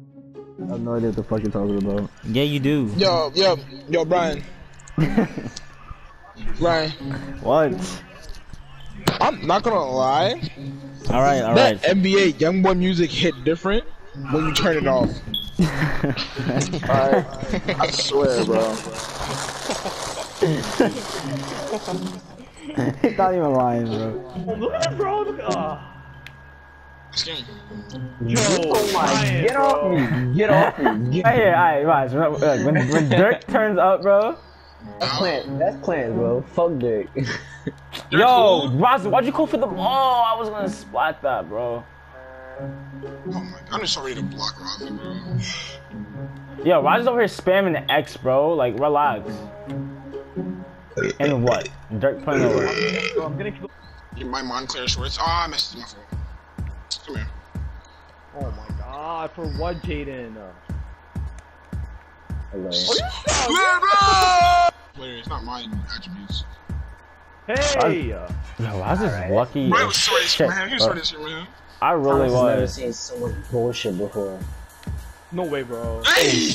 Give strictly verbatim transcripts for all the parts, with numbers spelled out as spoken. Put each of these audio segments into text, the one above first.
I have no idea what the fuck you're talking about. Yeah, you do. Yo, yo, yo, Brian. Brian. What? I'm not gonna lie. All right, all that right. N B A YoungBoy music hit different when you turn it off. Alright, I swear, bro. He's not even lying, bro. Look at that, bro. Look at. Uh... Yo, oh my! Ryan, get off me! Get off me! Get hey, alright, watch. When when Dirk turns up, bro. That's Clint. That's Clint, bro. Fuck Dirk. Yo, Roz, why'd you go for the ball? I was gonna splat that, bro. Oh my god, I'm just so ready to block Robin, bro. Yo, Roger's over here spamming the X, bro. Like, relax. And what? Dirk playing over. Bro, I'm gonna. Get my Montclair shorts. Oh, I messed my phone. Come here. Oh my god, for what, Jaden? Hello. Wait, it's not my attributes. Hey! Yo, Roz is right. lucky. Bro, as sorry, shit, man. You're bro. sorry, shit, man. I really I've was. never seen so much bullshit before. No way, bro. Hey!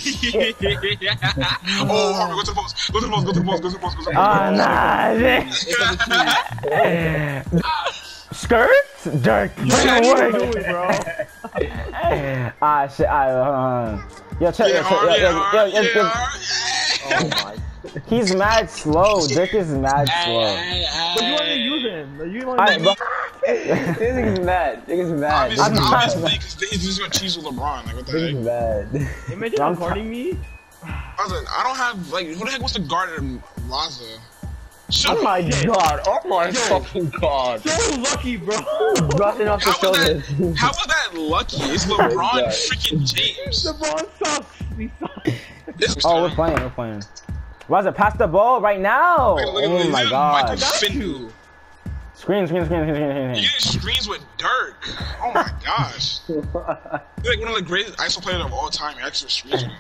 Oh, Harvey, go to the post. Go to the post, go to the post, go to the post, go to the post. Ah, nah. Skirts? Dirk. Bring the work. bro. Ah, shit. Ah, hold on. Yo, check. Yo, check. Yo, yo, yo, yo, yo. Oh my. He's mad slow. Dirk is mad slow. But you want to use him. You want Alright, bro. This nigga's mad. Nigga's mad. Obviously, I'm obviously, not- because he's just gonna cheese with LeBron. Like, what the Nigga's heck? mad. Imagine I'm recording me. I was like, I don't have, like, who the heck wants to guard Raza? Oh my god. Oh my fucking god. So lucky, bro. Brushing off the How was shoulders. that, how was that lucky? It's LeBron freaking James. LeBron sucks. He sucks. This Oh, we're playing. We're playing. Raza, pass the ball right now. Wait, look at Oh this. my This is god. Michael Findu. Screen, screen, screen, screen, screen, You screen. get screens with Dirk. Oh my gosh. You're like one of the greatest I S O players of all time. You actually screens with him.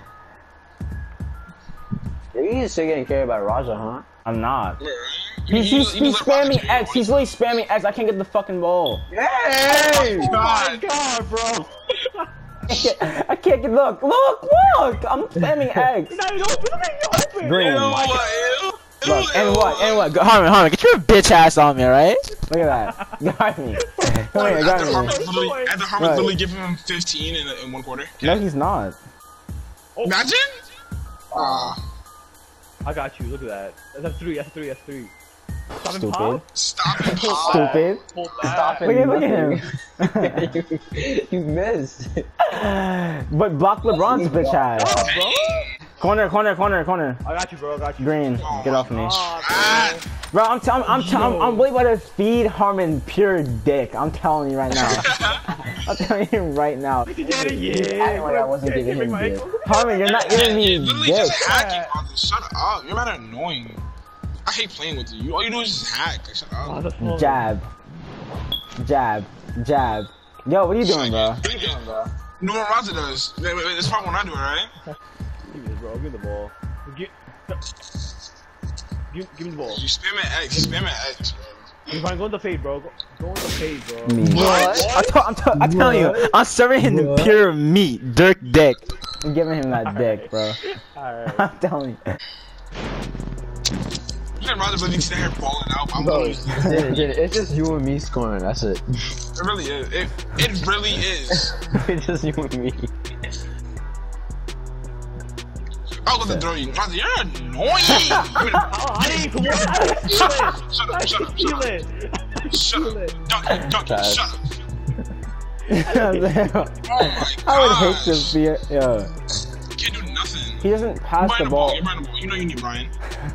You're still getting carried by Raja, huh? I'm not. Wait, right? He's, You- he's, you- you he's let Raza spamming carry X. you. He's really spamming X. I can't get the fucking ball. Hey! Oh my god, bro. I can't, I can't get. Look, look, look. I'm spamming X. You're not even open. Look at you open. Green. Ew, ew, Look, ew, and what? ew. And what? Go, Harmon, Harmon, get your bitch ass on me, right? Look at that. Got me. Come here, After got Harmon me. literally, after Harmon Right. literally giving him fifteen in, in one quarter. No, he's not. Imagine? Ah, I got you. Look at that. That's a three. That's a three. That's a three. Stop and Stupid. pop. stop and pop. Stupid. Pull Stop back. it. Look at, look at him. you, you missed. But block LeBron's bitch ass. Oh, bro. Corner, corner, corner, corner. I got you, bro. I got you. Green, get off me. Ah, Ah, Bro, I'm telling, I'm telling, I'm really about to feed Harmon pure dick. I'm telling you right now. I'm telling you right now. bro. Yeah, yeah. Acting like I wasn't Can't giving break him my dick. ankle. Harmon, you're not giving you're me literally dick. just hacking on this. Shut up. You're not annoying. I hate playing with you. All you do is just hack. Like, shut Oh, up. that's small. Jab, jab, jab. Yo, what are you doing, bro? What are you doing, bro? No one Raza does. Wait, wait, wait, it's probably when I do it, right? Give me this, bro. Give me the ball. Give, give, give me the ball. You spam at X. You spam at X, bro. If I go in the fade, bro. Go, go in the fade, bro. Me. What? I t I'm, t I'm telling you, I'm serving him What? pure meat, Dirk dick. I'm giving him that dick, bro. Alright. I'm telling you. You know, Raza really sit here balling out. I'm Bro, always. It Jaden, Jaden, it's just you and me scoring, that's it. really is. It, it really is. It's just you and me. I was going to throw you. Raza, you're annoying. Oh, I didn't even come on. I didn't feel it. Shut I up, shut didn't up, feel shut up. it. Shut up. Donkey, donkey, Guys. shut up. I Oh my would hate gosh. to be. Yo, Can't do nothing. he doesn't pass You're the behind ball. You're behind the ball. You know you need Brian.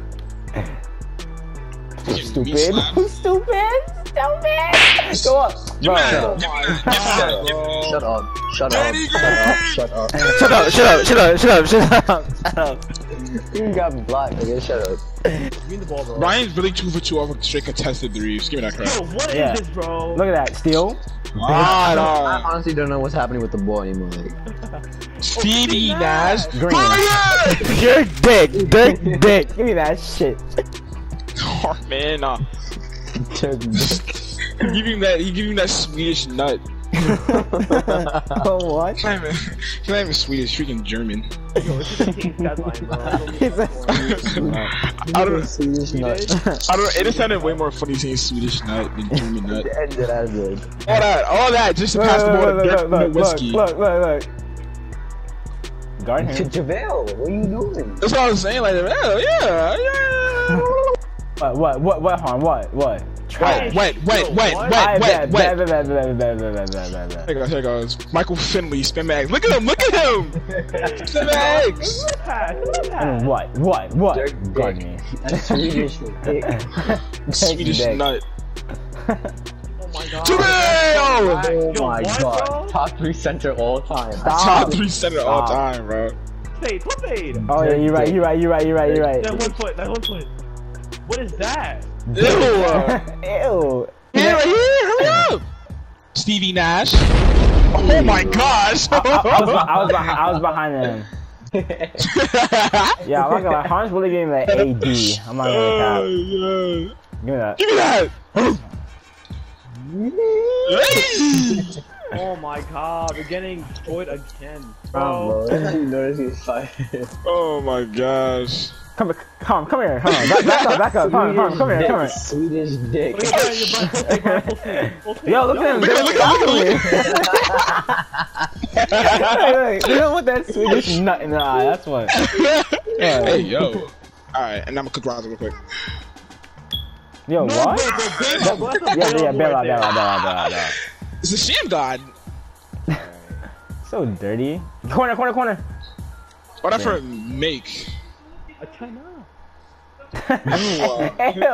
Get Stupid. me slapped. Stupid. Stupid. Go up, Give bro. me that. Shut Give up. me that. Give me that. Give me that. Shut up. Shut up. Daddy Shut up. Shut up. Shut up! Shut up! Shut up! Shut up! Shut up! Shut up! You got blocked, nigga. Shut up. Give me the ball, bro. Brian's really two for two off of straight contested threes. Give me that Yo, crap. what is Yeah. this, bro? Look at that steal. I honestly don't know what's happening with the ball anymore. Like, Stevie Nash. Green. Brian! Your dick, dick, dick. Give me that shit. Oh man, nah. Turkey. He give him that. He give him that Swedish nut. Oh, what? He's not even, he's not even Swedish, freaking German. Yo, this is the team's deadline, bro. He's a I don't, Swedish nut. I don't know, it just sounded way more funny saying Swedish nut than German nut. It ended as good. All that, all that, just to Look, pass the ball look, to look, Dirk look, and whiskey. look, look, look, look. Guard him. JaVale, what are you doing? That's what I was saying, like, hell, yeah, yeah. What, what, what, what harm? What, what? Wait, wait, wait, wait, What? wait, I wait, bet, wait. bet, bet, bet, bet, bet, bet, bet, bet, bet, bet. Here goes, here goes. Michael Finley, spin bags. Look at him, look at him! Spin bags! And what, what, what? Dirk Guard dick. me. That's Swedish dick. Swedish dick. nut. Oh my god. JaVale! Oh Yo, my what, god. bro? Top three center all time. Stop. Top three center all Stop. time, bro. Fade, what fade? Oh yeah, you're right, you're right, you're right, you're right, you're right. That one foot, that one foot. What is that? Ew! Ew. Here, right here, hurry up! Stevie Nash. Oh my gosh! I, I, was, I, was behind, I was behind him. Yeah, I'm not gonna lie. Harm's really getting the A D. I'm not gonna cap. Give me that. Give me that! Oh my god, we're getting destroyed again, Bro, bro. you notice he's fired. Oh my gosh. Come, come, come here. Come on. Back, back up, back up. Come on, come on, come here, come here. Swedish dick. Look at Brian, your Brian, full speed, Brian, full speed, full speed. Yo, look at him. Look at him, look at him, look Hey, look, you don't want that Swedish nut in the eye. That's what. Yeah. Hey, yo. Alright, and I'm gonna cook Roz real quick. Yo, No, what? bro, bro, bro, bro, that's a Yeah, fail yeah, bail out, right bail out, there. bail out, bail out, bail out. It's a sham god. So dirty. Corner, corner, corner. What that for a make? A China. Ew.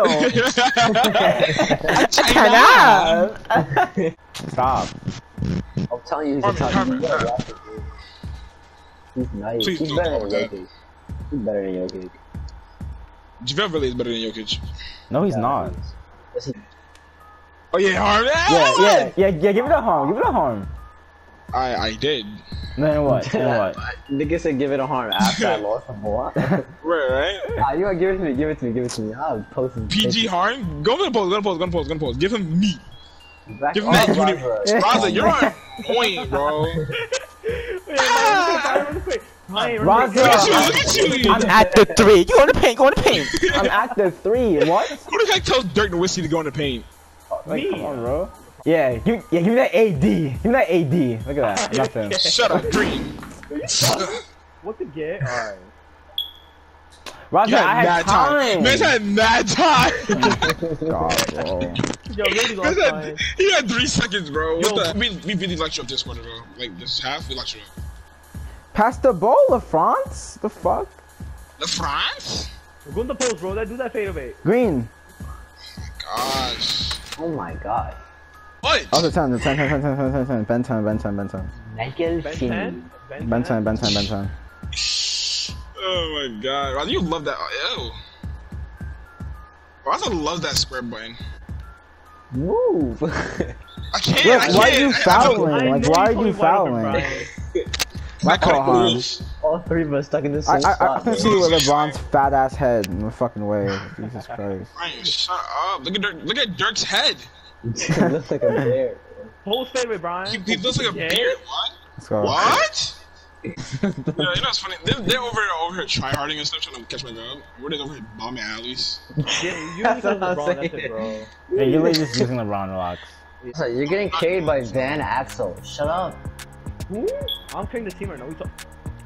Stop. I'm telling you, he's a Harmon, top Harmon. he's a rapper, dude. He's nice. Please He's don't better talk than about Jokic. He's better than Jokic. JaVale really is better than Jokic. No, he's not. Yes, he- Oh yeah, Harm. Yeah, yeah, yeah, yeah. Give it a harm. Give it a harm. I I did. Then what? Then what? Nigga said give it a harm after I lost the ball. Right, right. Ah, you want give it to me, give it to me, give it to me. I'll post his P G Harm. Go to the post. Go to the post. Go to the post. Go to the post. Give him meat. Back Give him off, that unit. Raza. Raza, you're on point, bro. Wait, Brian, real quick, Brian, real quick. Raza. Look at you. Look at you. I'm at the three. Go in the paint. Go in the paint. I'm at the three. What? Who the heck tells Dirk Nowitzki to go in the paint? Like, Me. come on, bro. Yeah, give, yeah, give me that A D. Give me that A D. Look at that. Nothing. Shut up, Dream. What the get? Alright. Raza, You I had had mad time. time. Man's had mad time. God, bro. Yo, really lost Man's time. had, he had three seconds, bro. Yo. What the? We, we really lecture up this quarter, bro. Like this half, we lecture up. Pass the ball, LaFrance. The fuck? The France? Go in the post, bro. That do that fade away. Green. Gosh. Oh my god. What? Also ten, ten, ten, ten, ten, ten, ten, ten, Ben ten, Ben ten, Ben ten. Nigel Ben Finn. ten? Ben ten, Ben ten, Ben ten. Oh my god. Raza, you love that. Ew. Raza loves that square button. Move. I can't. Look, I can't. why are you I- I- fouling? I Like, know why are told you me wide open, fouling? Brian. My call, harm. All three of us stuck in the I, same I, I spot. can see with LeBron's fat ass head. No fucking way. Jesus Christ. Brian, shut up. Look at Dirk. Look at Dirk's head. It looks like a bear. Post fade away, Brian. He, he looks like a Yeah? beard. What? Let's go. What? Yeah, you know what's funny? They're, they're over here, over here tryharding and stuff, trying to catch my grab. We're just over here bombing alleys. Yeah, you That's really what I'm LeBron, that's saying. it, bro. Yeah, you're literally just using LeBron, relax. So you're getting carried by Van Axel. Shut up. Who? I'm carrying the team right now. We talk.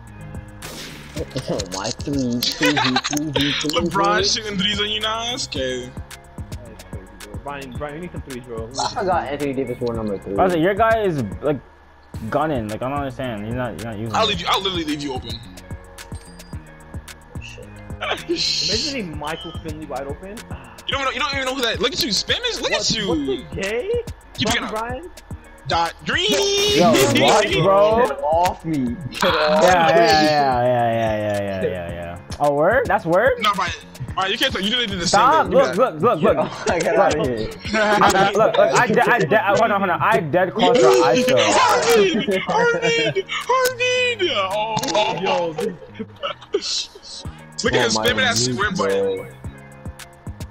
Oh my three, three, three, three, three, LeBron shooting threes on you now? That's okay. That's crazy, bro. Brian, Brian, you need some threes, bro. I forgot Anthony Davis wore number three. Raza, your guy is like gunning. Like I don't understand. He's not. You're not using. I'll it. leave you. I'll literally leave you open. Shit. Imagine any Michael Finley wide open. You don't know. You don't even know who that. Look at you, Spammers. Look What, at you. what's the gay? Keep Brian, picking up. Brian? Dot green. Yo, what, bro? Get off me. Get off Yeah, yeah, yeah, yeah, yeah, yeah, yeah, yeah, yeah. Oh, word? That's word? No, Brian. Brian, you can't talk. You literally did the Stop! same. Look, look, look, look. me. I got out of here. I, look, look, I, de- I, de- I, hold on, hold on. I dead close for I still. Harvey! Harvey! Harvey! Oh, oh, Yo, oh. Look at him spamming that square button.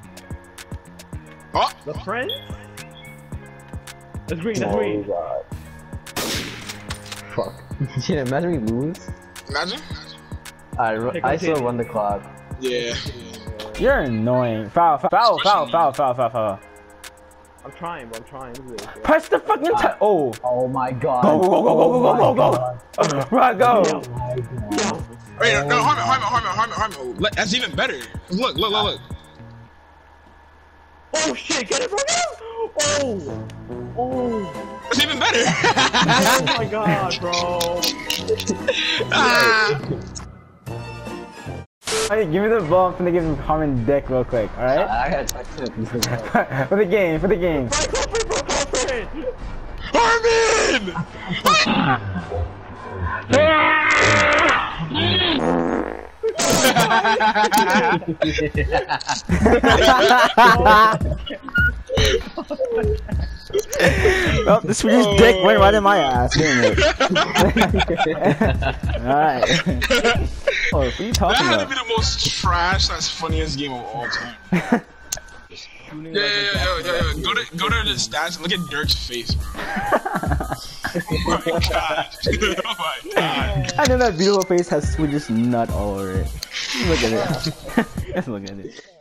Oh! the friends? That's green, that's Oh green. god. Fuck. Yeah, imagine we lose. Imagine. Alright, I still run the clock. Yeah. You're annoying. Foul, foul, foul, foul, foul, foul, foul, foul. I'm trying, bro. I'm trying. Look at this. Press the fucking t- oh. Oh my god. Go, go, go, go, go, go, go, go, go. Right, go. Oh my god. Wait, no, no, harm it, harm it, harm it, harm it, harm it. Look, that's even better. Look, look, look, look. Oh shit! Get it, bro! Oh! Oh! That's even better. Oh my god, bro! Ah. Hey, give me the ball. I'm finna give him Harmon dick real quick, alright? I gotta touch it. For the game, for the game. Go for it, bro! Go for it! Harmon! Well, the Swedish dick went right in my ass, didn't it? Alright. Oh, what are you talking That had about? to be the most trash, that's funniest game of all time. Yeah, yeah, yeah, yeah, yeah, yeah. Go to go to the stats and look at Dirk's face, bro. Oh my god. Oh my god. I know that beautiful face has Swedish nut all over it. Look at it. Let's look at it.